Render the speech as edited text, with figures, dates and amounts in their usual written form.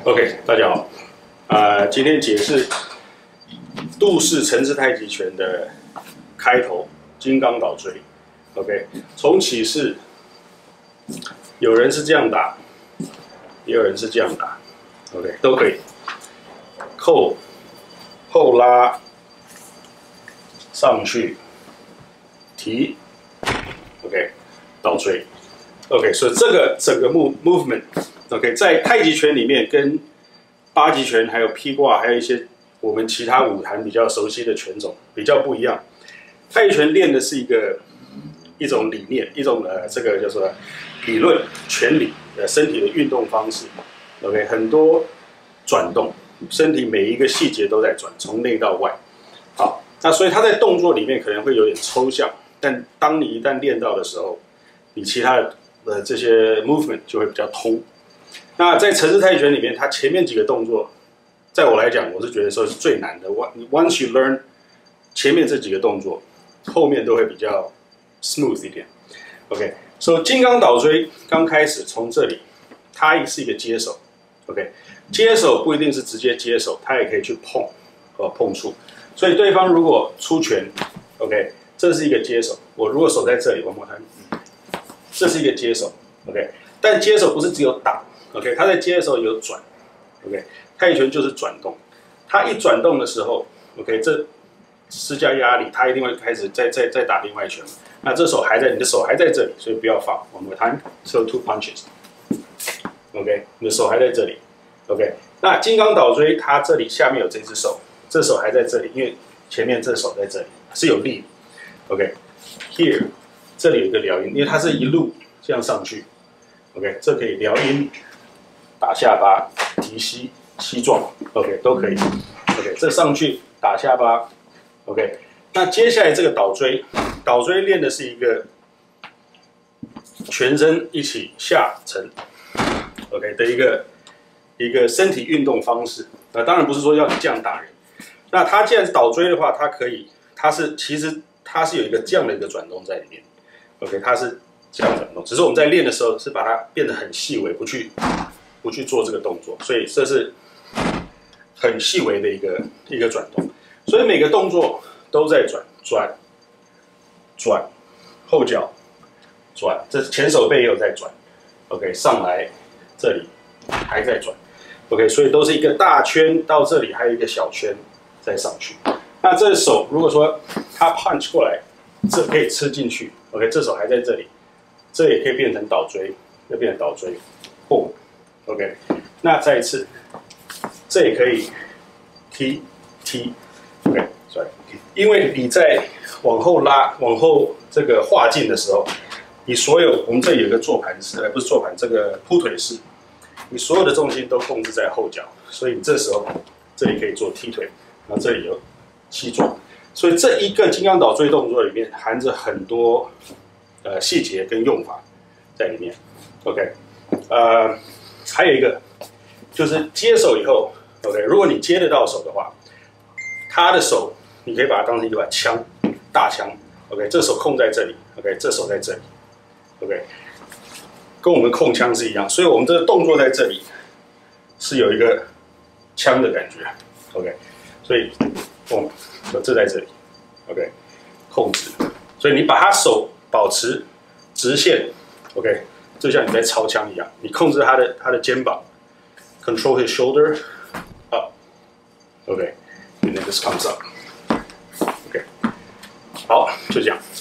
OK， 大家好，今天解释杜氏陈氏太极拳的开头金刚倒锥。OK， 从起势，有人是这样打，也有人是这样打 ，OK， 都可以。扣、后拉上去，提 ，OK， 倒锥 ，OK， 所以这个整个 movement。OK， 在太极拳里面，跟八极拳、还有劈挂，还有一些我们其他武坛比较熟悉的拳种比较不一样。太极拳练的是一种理念，一种这个叫做理论拳理身体的运动方式。OK， 很多转动，身体每一个细节都在转，从内到外。好，那所以它在动作里面可能会有点抽象，但当你一旦练到的时候，你其他的这些 movement 就会比较通。那在陈氏太极拳里面，它前面几个动作，在我来讲，我是觉得说是最难的。Once you learn 前面这几个动作，后面都会比较 smooth 一点。OK， 所以金刚倒锥刚开始从这里，它是一个接手。OK， 接手不一定是直接接手，它也可以去碰触。所以对方如果出拳 ，OK， 这是一个接手。我如果手在这里，我摸它，这是一个接手。OK， 但接手不是只有打。OK， 他在接的时候有转 ，OK， 太极拳就是转动，他一转动的时候 ，OK， 这施加压力，他一定会开始再打另外一拳。那这手还在，你的手还在这里，所以不要放。One more time, so 2 punches. OK， 你的手还在这里 ，OK。那金刚倒锥，它这里下面有这只手，这手还在这里，因为前面这手在这里是有力 ，OK。Here， 这里有一个撩阴，因为它是一路这样上去 ，OK， 这可以撩阴。打下巴、提膝、膝撞 ，OK， 都可以 ，OK， 这上去打下巴 ，OK。那接下来这个倒锥，倒锥练的是一个全身一起下沉 ，OK 的一个身体运动方式。当然不是说要你这样打人。那它既然是倒锥的话，其实它是有一个这样的一个转动在里面 ，OK， 它是这样转动，只是我们在练的时候是把它变得很细微，不去做这个动作，所以这是很细微的一个转动，所以每个动作都在转，后脚转，这前手背也有在转 ，OK， 上来这里还在转 ，OK， 所以都是一个大圈到这里，还有一个小圈再上去。那这手如果说它 punch 过来，这可以吃进去 ，OK， 这手还在这里，这也可以变成倒锥，又变成倒锥，嚯。OK， 那再一次，这也可以踢 ，OK， sorry， 因为你在往后拉、往后这个划进的时候，你所有我们这里有一个坐盘式，不是坐盘，这个铺腿式，你所有的重心都控制在后脚，所以你这时候这里可以做踢腿，然后这里有膝撞，所以这一个金刚倒锥动作里面含着很多细节跟用法在里面 ，OK， 还有一个就是接手以后 ，OK， 如果你接得到手的话，他的手你可以把它当成一把枪，大枪 ，OK， 这手控在这里 ，OK， 这手在这里 ，OK， 跟我们控枪是一样，所以我们这个动作在这里是有一个枪的感觉 ，OK， 所以这在这里 ，OK， 控制，所以你把他手保持直线 ，OK。就像你在操枪一样，你控制他的肩膀 ，control his shoulder up，OK，and then this comes up，OK， 好，就这样。